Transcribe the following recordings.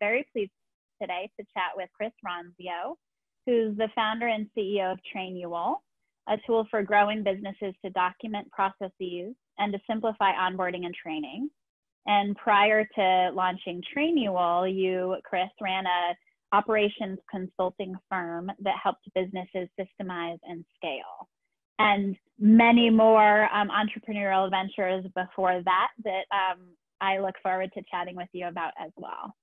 very pleased today to chat with Chris Ronzio, who's the founder and CEO of Trainual, a tool for growing businesses to document processes and to simplify onboarding and training. And prior to launching Trainual, you, Chris, ran a operations consulting firm that helped businesses systemize and scale. And many more entrepreneurial ventures before that I look forward to chatting with you about as well.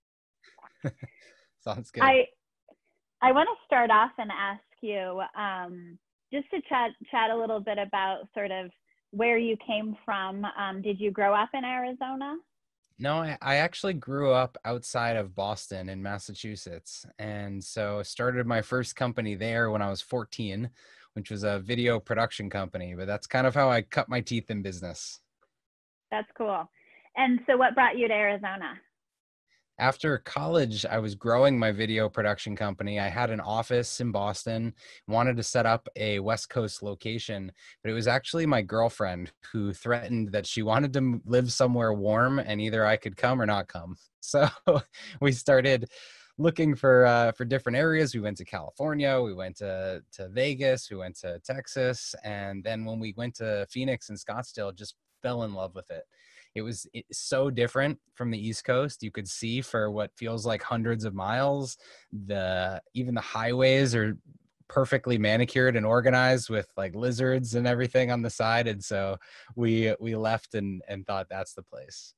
Sounds good. I want to start off and ask you just to chat a little bit about sort of where you came from. Did you grow up in Arizona? No, I actually grew up outside of Boston in Massachusetts. And so started my first company there when I was 14, which was a video production company. But that's kind of how I cut my teeth in business. That's cool. And so what brought you to Arizona? After college, I was growing my video production company. I had an office in Boston, wanted to set up a West Coast location, but it was actually my girlfriend who threatened that she wanted to live somewhere warm and either I could come or not come. So we started looking for different areas. We went to California, we went to Vegas, we went to Texas. And then when we went to Phoenix and Scottsdale, just fell in love with it. It's so different from the East Coast. You could see for what feels like hundreds of miles. Even the highways are perfectly manicured and organized with like lizards and everything on the side. And so we left and thought that's the place.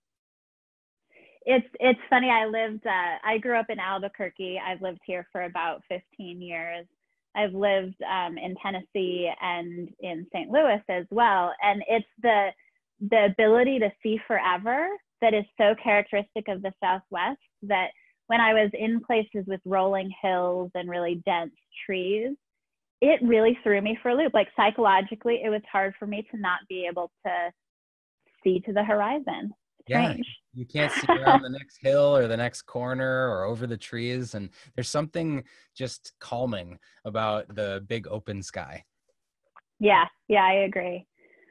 It's funny. I grew up in Albuquerque. I've lived here for about 15 years. I've lived in Tennessee and in St. Louis as well. And it's the ability to see forever that is so characteristic of the Southwest, that when I was in places with rolling hills and really dense trees, it really threw me for a loop. Like psychologically, it was hard for me to not be able to see to the horizon. Strange. Yeah, you can't see around the next hill or the next corner or over the trees. And there's something just calming about the big open sky. Yeah, I agree.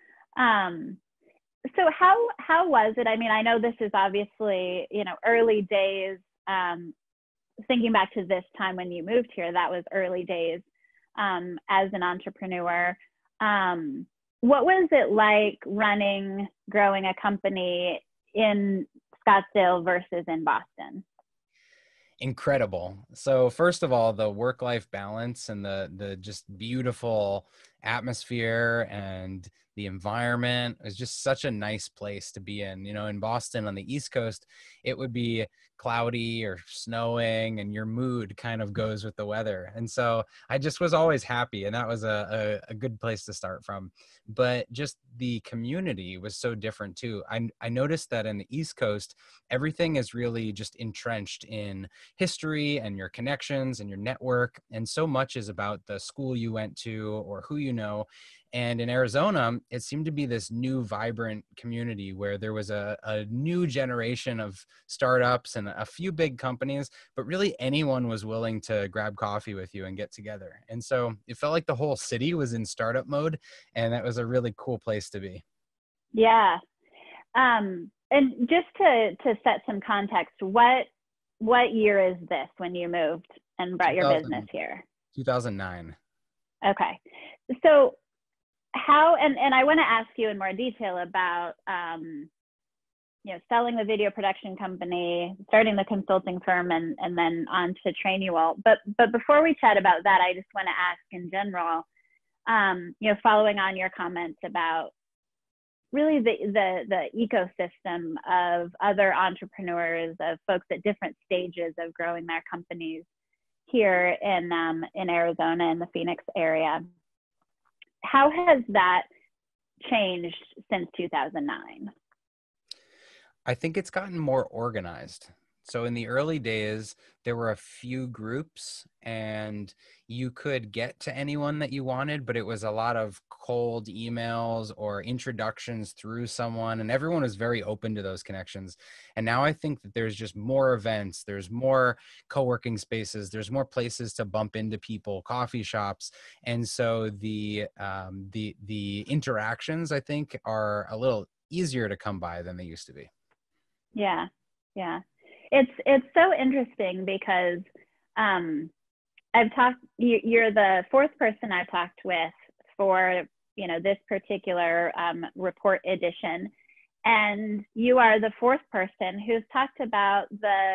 So how was it? I mean, I know this is obviously, early days. Thinking back to this time when you moved here, that was early days as an entrepreneur. What was it like growing a company in Scottsdale versus in Boston? Incredible. So first of all, the work-life balance and the just beautiful atmosphere and the environment is just such a nice place to be in. In Boston on the East Coast, it would be cloudy or snowing and your mood kind of goes with the weather. And so I just was always happy, and that was a good place to start from. But just the community was so different too. I noticed that in the East Coast, everything is really just entrenched in history and your connections and your network. And so much is about the school you went to or who you know. And in Arizona, it seemed to be this new, vibrant community where there was a new generation of startups and a few big companies, but really anyone was willing to grab coffee with you and get together. And so it felt like the whole city was in startup mode, and that was a really cool place to be. Yeah. And just to set some context, what year is this when you moved and brought your business here? 2009. Okay. So how, and I want to ask you in more detail about, selling the video production company, starting the consulting firm, and then on to Trainual. But before we chat about that, I just want to ask in general, following on your comments about really the ecosystem of other entrepreneurs, of folks at different stages of growing their companies here in Arizona, in the Phoenix area. How has that changed since 2009? I think it's gotten more organized. So in the early days, there were a few groups and you could get to anyone that you wanted, but it was a lot of cold emails or introductions through someone, and everyone was very open to those connections. And now I think that there's just more events, there's more co-working spaces, there's more places to bump into people, coffee shops. And so the interactions, I think, are a little easier to come by than they used to be. Yeah. It's so interesting because you're the fourth person I've talked with for, this particular report edition. And you are the fourth person who's talked about the,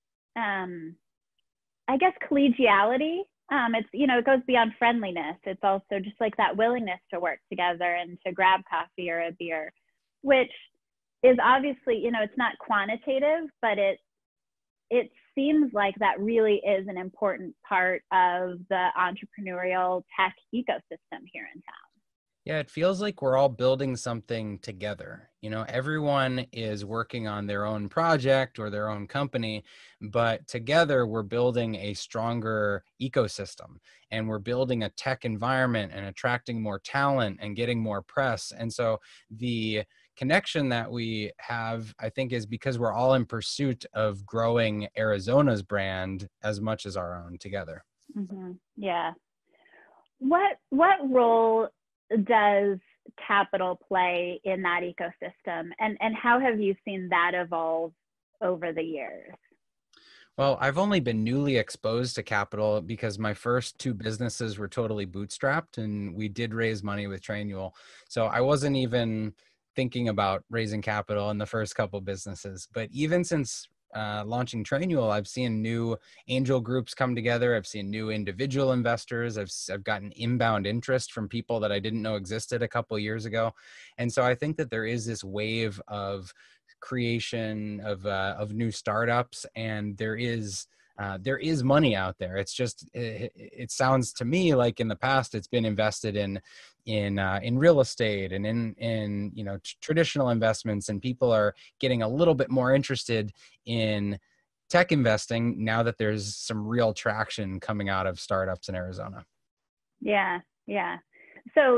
I guess, collegiality. It goes beyond friendliness. It's also just like that willingness to work together and to grab coffee or a beer, which is obviously, it's not quantitative, but it seems like that really is an important part of the entrepreneurial tech ecosystem here in town. Yeah, it feels like we're all building something together. Everyone is working on their own project or their own company, but together we're building a stronger ecosystem, and we're building a tech environment and attracting more talent and getting more press. And so the connection that we have, I think, is because we're all in pursuit of growing Arizona's brand as much as our own together. Mm-hmm. Yeah. What role does capital play in that ecosystem, and how have you seen that evolve over the years? Well, I've only been newly exposed to capital because my first two businesses were totally bootstrapped, and we did raise money with Trainual. So I wasn't even thinking about raising capital in the first couple businesses. But even since launching Trainual, I've seen new angel groups come together. I've seen new individual investors. I've gotten inbound interest from people that I didn't know existed a couple of years ago. And so I think that there is this wave of creation of new startups, and there is money out there. It's just it sounds to me like in the past it's been invested in real estate and in traditional investments, and people are getting a little bit more interested in tech investing now that there's some real traction coming out of startups in Arizona. Yeah. So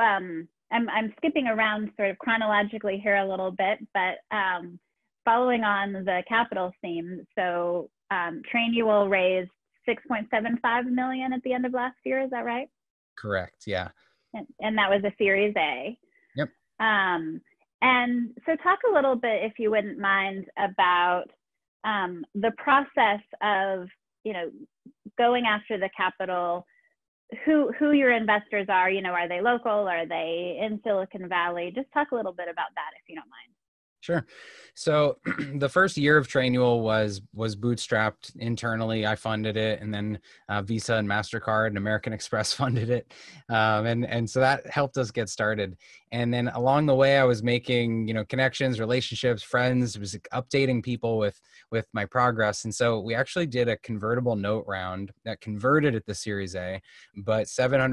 I'm skipping around sort of chronologically here a little bit, but following on the capital theme, so Trainual raised $6.75 million at the end of last year. Is that right? Correct. Yeah. And that was a Series A. Yep. And so talk a little bit, if you wouldn't mind, about the process of, going after the capital, who your investors are. Are they local? Are they in Silicon Valley? Just talk a little bit about that, if you don't mind. Sure. So the first year of Trainual was bootstrapped internally. I funded it, and then Visa and MasterCard and American Express funded it. And so that helped us get started. And then along the way, I was making, connections, relationships, friends, was updating people with my progress. And so we actually did a convertible note round that converted at the Series A, but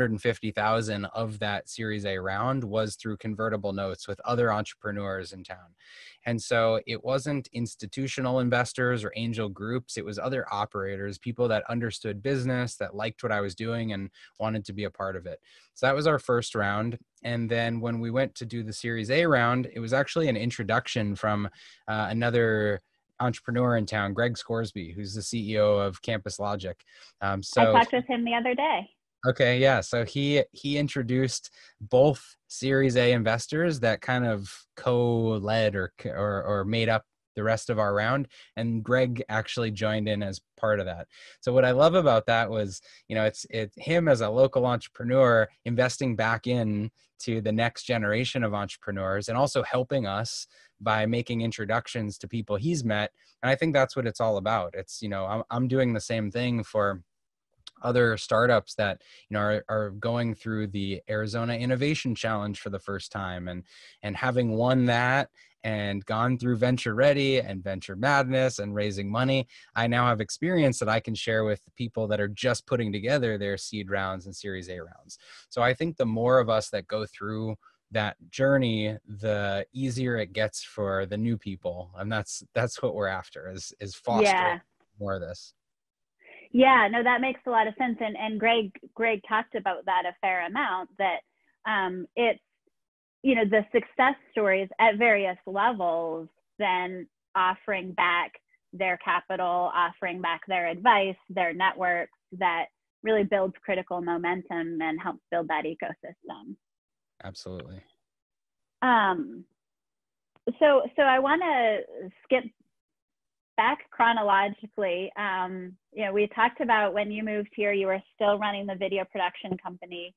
750,000 of that Series A round was through convertible notes with other entrepreneurs in town. And so it wasn't institutional investors or angel groups. It was other operators, people that understood business, that liked what I was doing and wanted to be a part of it. So that was our first round. And then when we went to do the Series A round, it was actually an introduction from another entrepreneur in town, Greg Scoresby, who's the CEO of Campus Logic. I talked with him the other day. Okay, yeah. So he introduced both Series A investors that kind of co-led or made up the rest of our round, and Greg actually joined in as part of that. So what I love about that was, it's him as a local entrepreneur investing back in to the next generation of entrepreneurs, and also helping us by making introductions to people he's met. And I think that's what it's all about. It's, I'm doing the same thing for other startups that are going through the Arizona Innovation Challenge for the first time, and having won that and gone through Venture Ready and Venture Madness and raising money, I now have experience that I can share with people that are just putting together their seed rounds and Series A rounds. So I think the more of us that go through that journey, the easier it gets for the new people, and that's what we're after, is fostering more of this. Yeah, no, that makes a lot of sense. And Greg talked about that a fair amount, that it's, the success stories at various levels, then offering back their capital, offering back their advice, their networks, that really builds critical momentum and helps build that ecosystem. Absolutely. So I want to skip back chronologically, we talked about when you moved here, you were still running the video production company.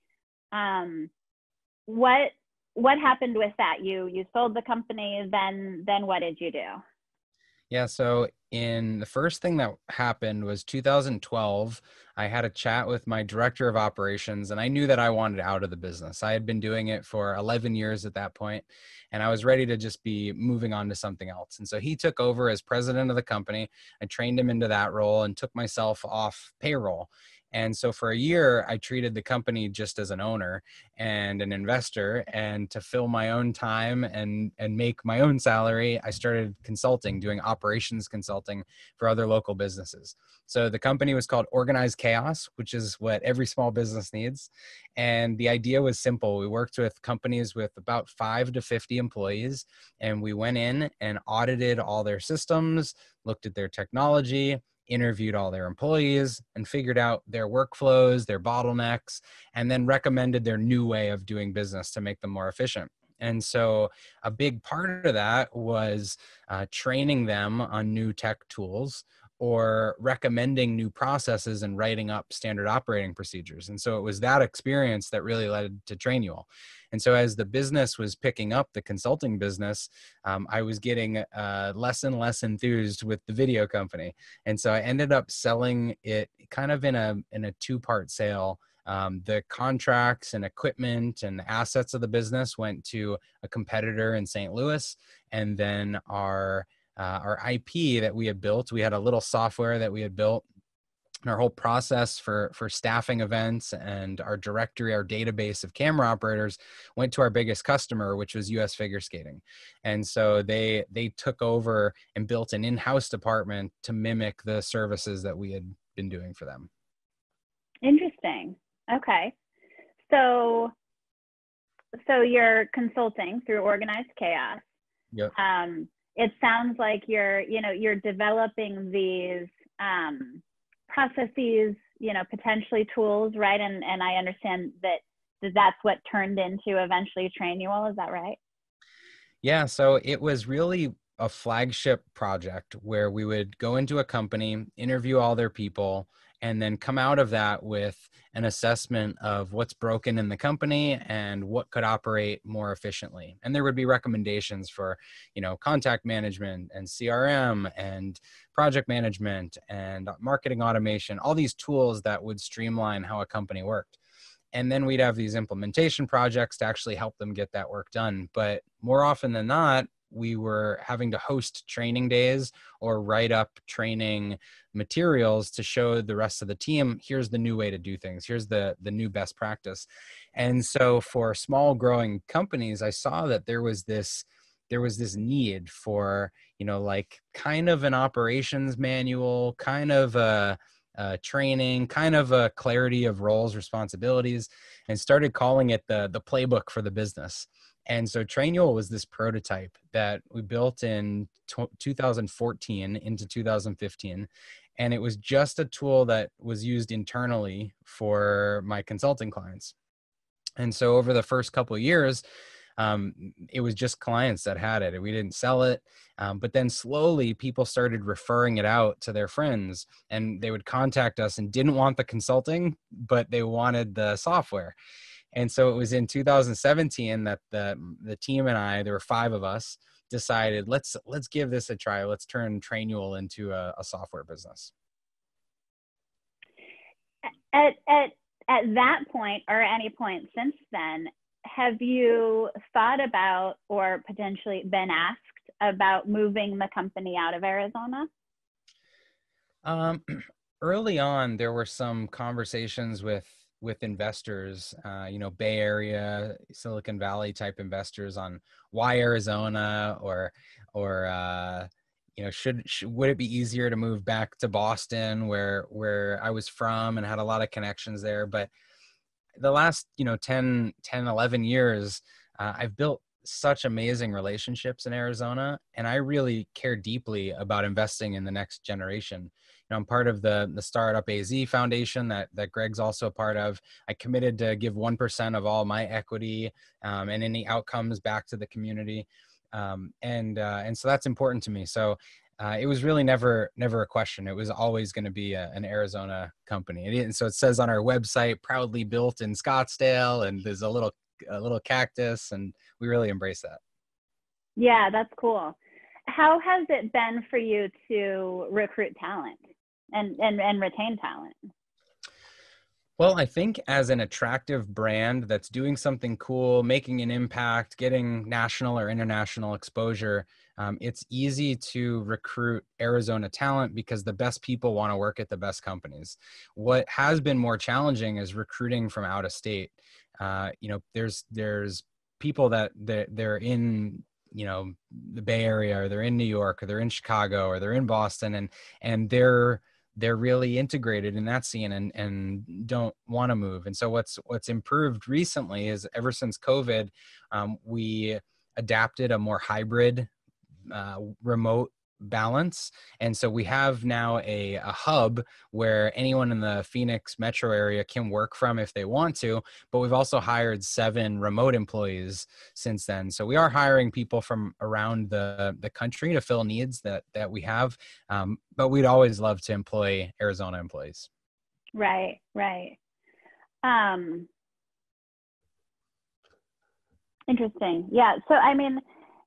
What happened with that? You sold the company, then what did you do? Yeah, so the first thing that happened was 2012. I had a chat with my director of operations, and I knew that I wanted out of the business. I had been doing it for 11 years at that point, and I was ready to just be moving on to something else. And so he took over as president of the company. I trained him into that role and took myself off payroll. And so for a year, I treated the company just as an owner and an investor. And to fill my own time and make my own salary, I started consulting, doing operations consulting for other local businesses. So the company was called Organized Chaos, which is what every small business needs. And the idea was simple. We worked with companies with about 5 to 50 employees, and we went in and audited all their systems, looked at their technology, interviewed all their employees, and figured out their workflows, their bottlenecks, and then recommended their new way of doing business to make them more efficient. And so a big part of that was training them on new tech tools or recommending new processes and writing up standard operating procedures. And so it was that experience that really led to Trainual. And so as the business was picking up, the consulting business, I was getting less and less enthused with the video company. And so I ended up selling it kind of in a two-part sale. The contracts and equipment and assets of the business went to a competitor in St. Louis. And then our IP that we had built, we had a little software that we had built, and our whole process for staffing events and our directory, our database of camera operators went to our biggest customer, which was US Figure Skating. And so they took over and built an in-house department to mimic the services that we had been doing for them. Interesting. Okay. So you're consulting through Organized Chaos. Yep. It sounds like you're developing these processes, potentially tools, right? And I understand that's what turned into eventually Trainual. Is that right? Yeah. So it was really a flagship project where we would go into a company, interview all their people, and then come out of that with an assessment of what's broken in the company and what could operate more efficiently. And there would be recommendations for, contact management and CRM and project management and marketing automation, all these tools that would streamline how a company worked. And then we'd have these implementation projects to actually help them get that work done. But more often than not, we were having to host training days or write up training materials to show the rest of the team, here's the new way to do things. Here's the new best practice. And so for small growing companies, I saw that there was this need for, like kind of an operations manual, kind of a training, kind of a clarity of roles, responsibilities, and started calling it the playbook for the business. And so Trainual was this prototype that we built in 2014 into 2015. And it was just a tool that was used internally for my consulting clients. And so over the first couple of years, it was just clients that had it. We didn't sell it. But then slowly people started referring it out to their friends, and they would contact us and didn't want the consulting, but they wanted the software. And so it was in 2017 that the team and I, there were 5 of us, decided let's give this a try. Let's turn Trainual into a software business. At that point, or any point since then, have you thought about or potentially been asked about moving the company out of Arizona? Early on, there were some conversations with investors, Bay Area, Silicon Valley type investors on why Arizona, or would it be easier to move back to Boston where I was from and had a lot of connections there. But the last, 10, 11 years, I've built such amazing relationships in Arizona, and I really care deeply about investing in the next generation. I'm part of the Startup AZ Foundation that Greg's also a part of. I committed to give 1% of all my equity and any outcomes back to the community. And so that's important to me. So it was really never a question. It was always going to be an Arizona company. And so it says on our website, proudly built in Scottsdale, and there's a little cactus, and we really embrace that. Yeah, that's cool. How has it been for you to recruit talent and retain talent? Well, I think as an attractive brand that's doing something cool, making an impact, getting national or international exposure, it's easy to recruit Arizona talent because the best people want to work at the best companies. What has been more challenging is recruiting from out of state. There's people that they're in, the Bay Area, or they're in New York, or they're in Chicago, or they're in Boston, and they're really integrated in that scene and don't want to move. And so what's improved recently is, ever since COVID, we adapted a more hybrid remote balance. And so we have now a hub where anyone in the Phoenix metro area can work from if they want to, but we've also hired 7 remote employees since then. So we are hiring people from around the country to fill needs that we have. But we'd always love to employ Arizona employees. Right. Interesting. Yeah. So, I mean,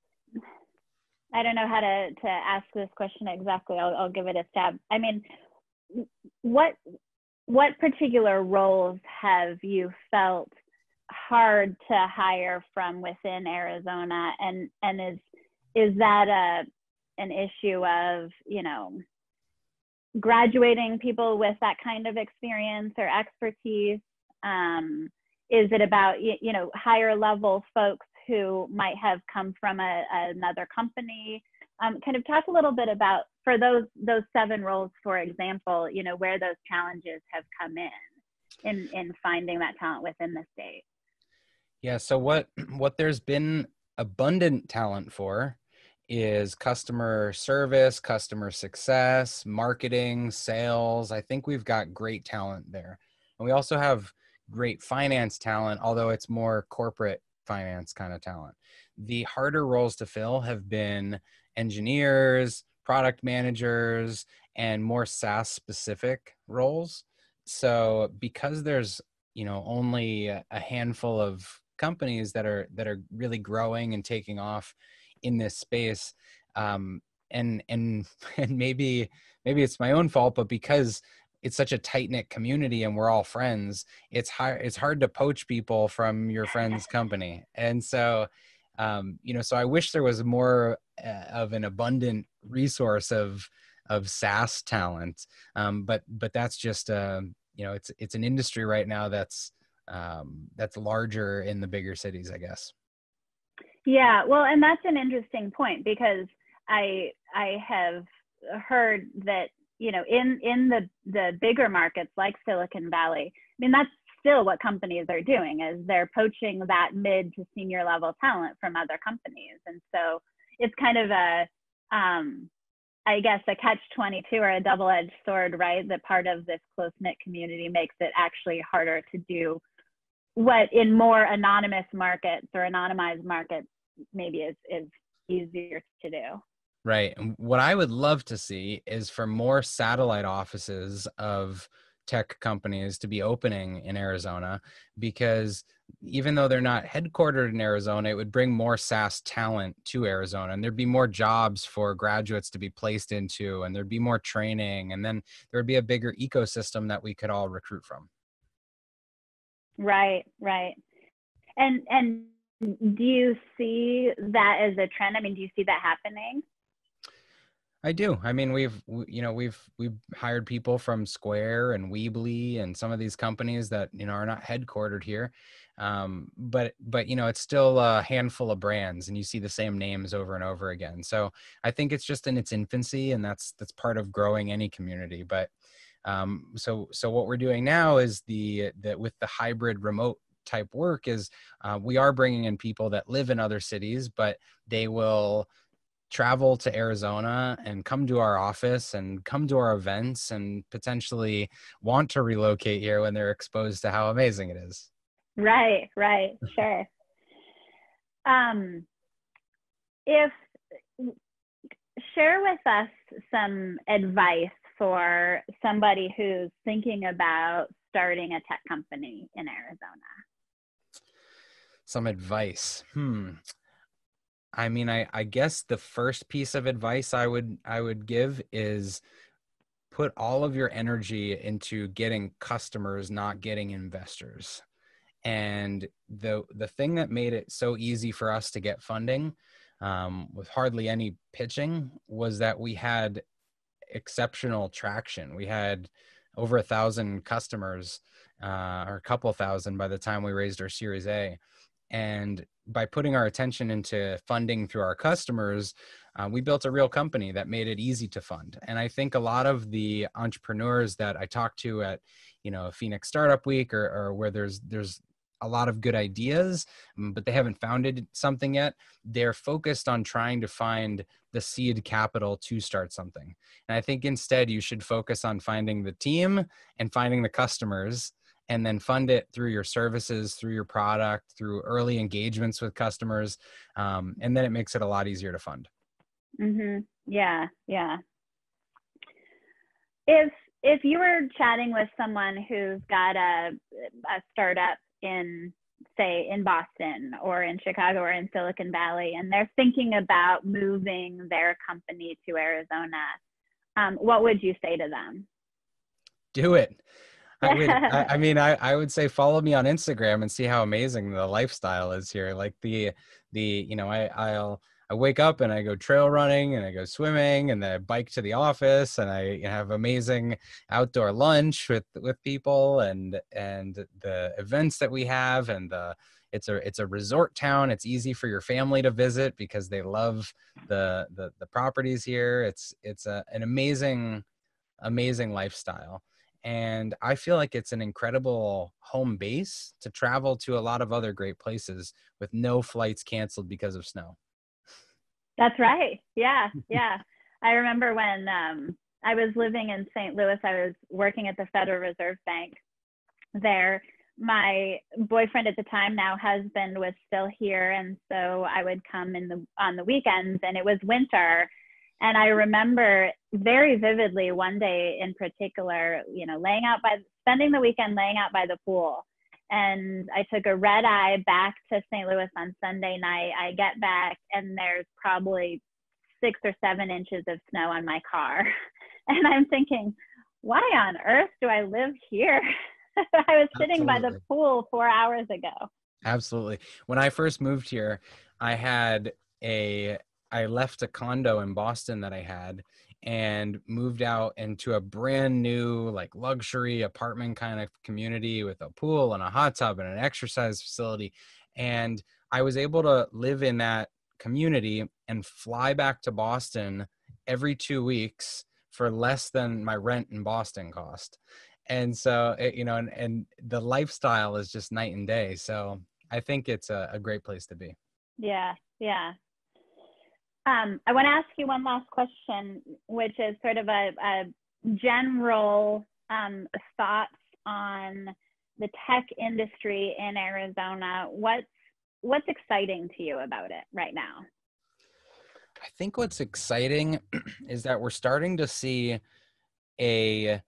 I don't know how to ask this question exactly. I'll give it a stab. I mean, what particular roles have you felt hard to hire from within Arizona, and is that an issue of, graduating people with that kind of experience or expertise? Is it about, higher level folks who might have come from another company? Kind of talk a little bit about, for those 7 roles, for example, where those challenges have come in finding that talent within the state. Yeah. So what there's been abundant talent for is customer service, customer success, marketing, sales. I think we've got great talent there. And we also have great finance talent, although it's more corporate finance kind of talent. The harder roles to fill have been engineers, product managers, and more SaaS specific roles. So because there's, only a handful of companies that are really growing and taking off in this space, and maybe it's my own fault, but because it's such a tight-knit community and we're all friends, it's hard to poach people from your friend's company. And so so I wish there was more of an abundant resource of SaaS talent, but that's just it's an industry right now that's larger in the bigger cities, I guess. Yeah, well, and that's an interesting point, because I have heard that, in the bigger markets like Silicon Valley, I mean, that's still what companies are doing, is they're poaching that mid to senior level talent from other companies. And so it's kind of I guess a catch-22 or a double-edged sword, right? That part of this close-knit community makes it actually harder to do what in more anonymous markets or anonymized markets maybe is easier to do. Right. And what I would love to see is for more satellite offices of tech companies to be opening in Arizona, because even though they're not headquartered in Arizona, it would bring more SaaS talent to Arizona, and there'd be more jobs for graduates to be placed into, and there'd be more training, and then there would be a bigger ecosystem that we could all recruit from. Right. And do you see that as a trend? I mean, do you see that happening? I do. I mean, we've hired people from Square and Weebly and some of these companies that, are not headquartered here. But it's still a handful of brands, and you see the same names over and over again. So I think it's just in its infancy, and that's part of growing any community. But so what we're doing now is that with the hybrid remote type work is we are bringing in people that live in other cities, but they will travel to Arizona and come to our office and come to our events and potentially want to relocate here when they're exposed to how amazing it is. Right. Sure. If share with us some advice for somebody who's thinking about starting a tech company in Arizona. Some advice. I mean, I guess the first piece of advice I would give is put all of your energy into getting customers, not getting investors. And the thing that made it so easy for us to get funding with hardly any pitching was that we had exceptional traction. We had over 1,000 customers, or a couple thousand by the time we raised our Series A. And by putting our attention into funding through our customers, we built a real company that made it easy to fund. And I think a lot of the entrepreneurs that I talk to at, Phoenix Startup Week or where there's a lot of good ideas, but they haven't founded something yet, they're focused on trying to find the seed capital to start something. And I think instead you should focus on finding the team and finding the customers, and then fund it through your services, through your product, through early engagements with customers. And then it makes it a lot easier to fund. Mm-hmm. Yeah. Yeah. If you were chatting with someone who's got a startup in, say, in Boston or in Chicago or in Silicon Valley, and they're thinking about moving their company to Arizona, what would you say to them? Do it. I would say follow me on Instagram and see how amazing the lifestyle is here. Like I wake up and I go trail running and I go swimming and then I bike to the office and I have amazing outdoor lunch with people and the events that we have, and it's a resort town. It's easy for your family to visit because they love the properties here. It's an amazing lifestyle. And I feel like it's an incredible home base to travel to a lot of other great places with no flights canceled because of snow. That's right. Yeah. Yeah. I remember when I was living in St. Louis, I was working at the Federal Reserve Bank there. My boyfriend at the time, now husband, was still here. And so I would come on the weekends, and it was winter. And I remember very vividly one day in particular, spending the weekend laying out by the pool. And I took a red eye back to St. Louis on Sunday night. I get back and there's probably 6 or 7 inches of snow on my car. And I'm thinking, why on earth do I live here? I was sitting by the pool 4 hours ago. Absolutely. When I first moved here, I left a condo in Boston that I had and moved out into a brand new, like, luxury apartment kind of community with a pool and a hot tub and an exercise facility. And I was able to live in that community and fly back to Boston every 2 weeks for less than my rent in Boston cost. And so, and the lifestyle is just night and day. So I think it's a great place to be. Yeah. Yeah. I want to ask you one last question, which is sort of a general thoughts on the tech industry in Arizona. What's exciting to you about it right now? I think what's exciting is that we're starting to see a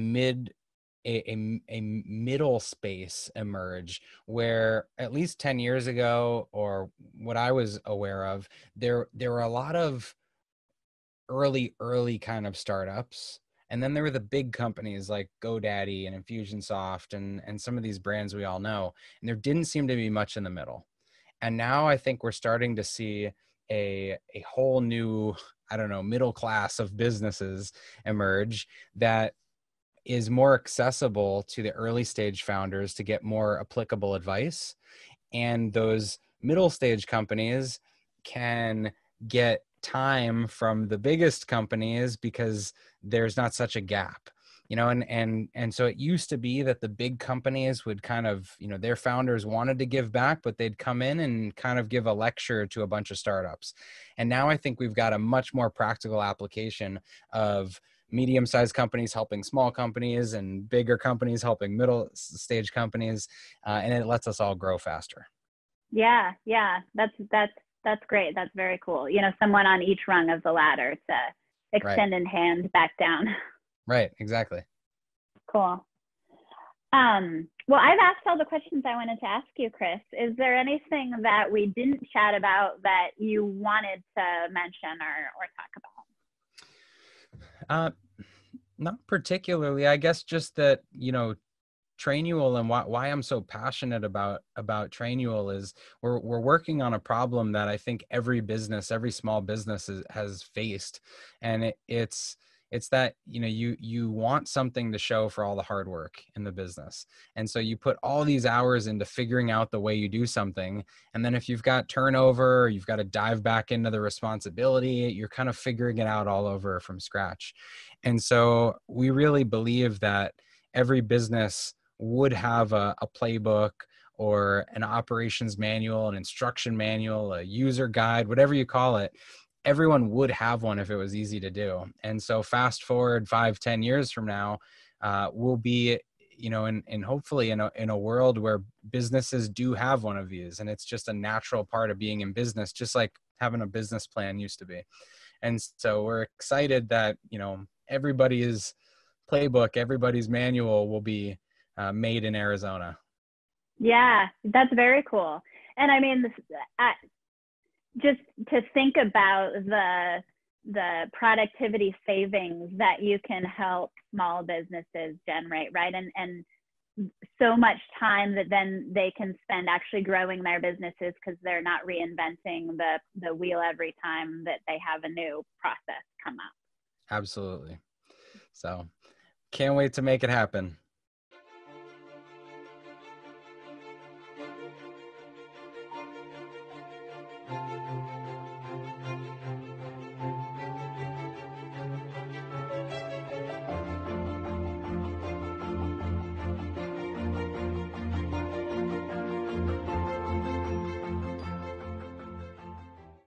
middle space emerge, where at least 10 years ago, or what I was aware of, there were a lot of early kind of startups. And then there were the big companies like GoDaddy and Infusionsoft and some of these brands we all know. And there didn't seem to be much in the middle. And now I think we're starting to see a whole new, middle class of businesses emerge that is more accessible to the early stage founders to get more applicable advice. And those middle stage companies can get time from the biggest companies because there's not such a gap. And so it used to be that the big companies would kind of, their founders wanted to give back, but they'd come in and kind of give a lecture to a bunch of startups. And now I think we've got a much more practical application of medium-sized companies helping small companies and bigger companies helping middle stage companies. And it lets us all grow faster. Yeah. Yeah. That's That's great. That's very cool. You know, someone on each rung of the ladder to Right. extend in hand back down. Right. Exactly. Cool. Well, I've asked all the questions I wanted to ask you, Chris. Is there anything that we didn't chat about that you wanted to mention or talk about? Not particularly. I guess just that, Trainual and why I'm so passionate about Trainual is we're working on a problem that I think every business, every small business has faced, and it's that you want something to show for all the hard work in the business, and so you put all these hours into figuring out the way you do something, and then if you've got turnover, you've got to dive back into the responsibility. You're kind of figuring it out all over from scratch, and so we really believe that every business would have a playbook or an operations manual, an instruction manual, a user guide, whatever you call it. Everyone would have one if it was easy to do. And so fast forward 5-10 years from now, we'll be, in hopefully in a world where businesses do have one of these, and it's just a natural part of being in business, just like having a business plan used to be. And so we're excited that, everybody's playbook, everybody's manual will be made in Arizona. Yeah, that's very cool. And I mean, just to think about the productivity savings that you can help small businesses generate, right? And so much time that then they can spend actually growing their businesses because they're not reinventing the wheel every time that they have a new process come up. Absolutely. So can't wait to make it happen.